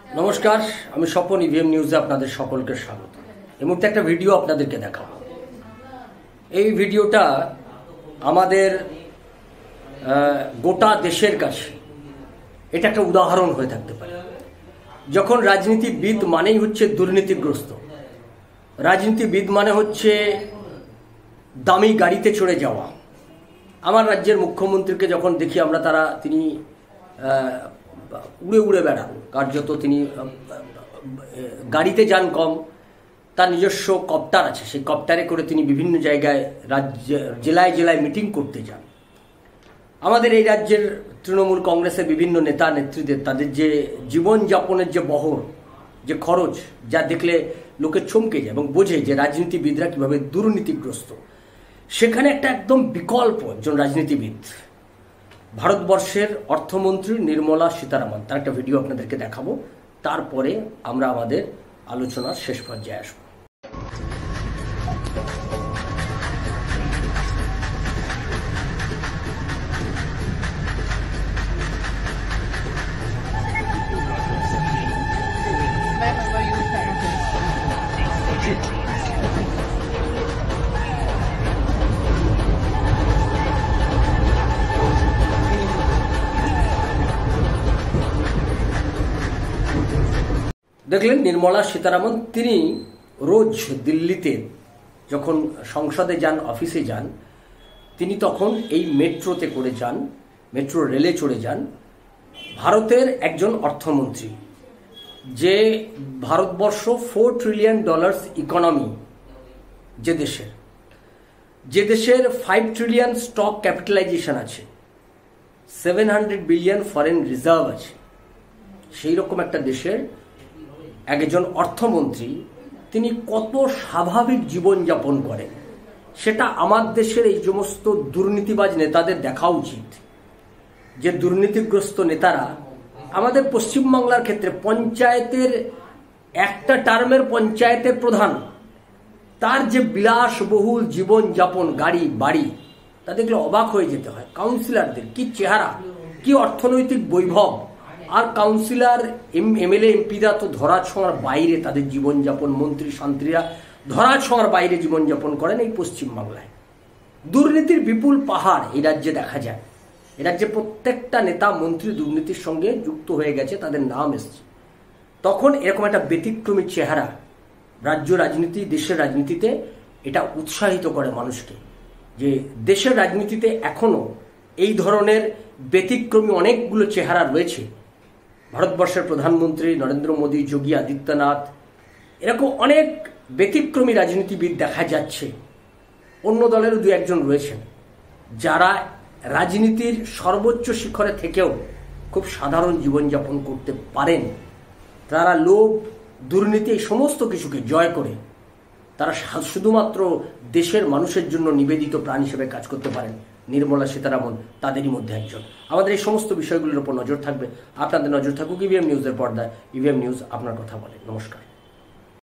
নমস্কার, আমি স্বপন। ইভিএম নিউজে আপনাদের সকলকে স্বাগত। এই মুহূর্তে একটা ভিডিও আপনাদেরকে দেখাবো। এই ভিডিওটা আমাদের গোটা দেশের কাছে এটা একটা উদাহরণ হয়ে থাকতে পারে। যখন রাজনীতিবিদ মানেই হচ্ছে দুর্নীতিগ্রস্ত, রাজনীতিবিদ মানে হচ্ছে দামি গাড়িতে চড়ে যাওয়া। আমার রাজ্যের মুখ্যমন্ত্রীকে যখন দেখি আমরা, তিনি উড়ে উড়ে বেড়ান, কার্যত তিনি গাড়িতে যান কম, তার নিজস্ব কপ্টার আছে, সেই কপ্টারে করে তিনি বিভিন্ন জায়গায় জেলায় জেলায় মিটিং করতে যান। আমাদের এই রাজ্যের তৃণমূল কংগ্রেসের বিভিন্ন নেতা নেত্রীদের তাদের যে জীবনযাপনের যে বহর, যে খরচ, যা দেখলে লোকে চমকে যায় এবং বোঝে যে রাজনীতিবিদরা কীভাবে দুর্নীতিগ্রস্ত। সেখানে একটা একদম বিকল্প একজন রাজনীতিবিদ, ভারতবর্ষের অর্থমন্ত্রী নির্মলা সীতারামন, তার একটা ভিডিও আপনাদেরকে দেখাবো। তারপরে আমরা আমাদের আলোচনার শেষ পর্যায়ে আসবো। দেখলেন নির্মলা সীতারামন, তিনি রোজ দিল্লিতে যখন সংসদে যান, অফিসে যান, তিনি তখন এই মেট্রোতে করে যান, মেট্রো রেলে চড়ে যান। ভারতের একজন অর্থমন্ত্রী, যে ভারতবর্ষ $4 ট্রিলিয়ন ইকোনমি, যে দেশের 5 ট্রিলিয়ন স্টক ক্যাপিটালাইজেশন আছে, 700 বিলিয়ন ফরেন রিজার্ভ আছে, সেই রকম একটা দেশের একজন অর্থমন্ত্রী তিনি কত স্বাভাবিক জীবনযাপন করেন, সেটা আমার দেশের এই সমস্ত দুর্নীতিবাজ নেতাদের দেখা উচিত। যে দুর্নীতিগ্রস্ত নেতারা আমাদের পশ্চিমবাংলার ক্ষেত্রে পঞ্চায়েতের একটা টার্মের পঞ্চায়েতের প্রধান, তার যে বিলাসবহুল জীবনযাপন, গাড়ি বাড়ি, তা দেখলে অবাক হয়ে যেতে হয়। কাউন্সিলরদের কি চেহারা, কি অর্থনৈতিক বৈভব, আর কাউন্সিলর এমএলএ এমপিরা তো ধরা ছোঁয়ার বাইরে তাদের জীবনযাপন, মন্ত্রী শান্ত্রীরা ধরা ছোঁয়ার বাইরে জীবনযাপন করেন এই পশ্চিমবাংলায়। দুর্নীতির বিপুল পাহাড় এই রাজ্যে দেখা যায়। এই রাজ্যে প্রত্যেকটা নেতা মন্ত্রী দুর্নীতির সঙ্গে যুক্ত হয়ে গেছে, তাদের নাম এসছে। তখন এরকম একটা ব্যতিক্রমী চেহারা রাজ্য রাজনীতি, দেশের রাজনীতিতে, এটা উৎসাহিত করে মানুষকে যে দেশের রাজনীতিতে এখনো এই ধরনের ব্যতিক্রমী অনেকগুলো চেহারা রয়েছে। ভারতবর্ষের প্রধানমন্ত্রী নরেন্দ্র মোদী, যোগী আদিত্যনাথ, এরকম অনেক ব্যতিক্রমী রাজনীতিবিদ দেখা যাচ্ছে। অন্য দলেরও দু একজন রয়েছেন যারা রাজনীতির সর্বোচ্চ শিখরে থেকেও খুব সাধারণ জীবনযাপন করতে পারেন। তারা লোভ, দুর্নীতি, এই সমস্ত কিছুকে জয় করে তারা শুধুমাত্র দেশের মানুষের জন্য নিবেদিত প্রাণ হিসেবে কাজ করতে পারেন। নির্মলা সীতারামন তাদেরই মধ্যে একজন। আমাদের এই সমস্ত বিষয়গুলোর উপর নজর থাকবে। আপনাদের নজর থাকুক ইভিএম নিউজের পর্দায়। ইভিএম নিউজ আপনার কথা বলে। নমস্কার।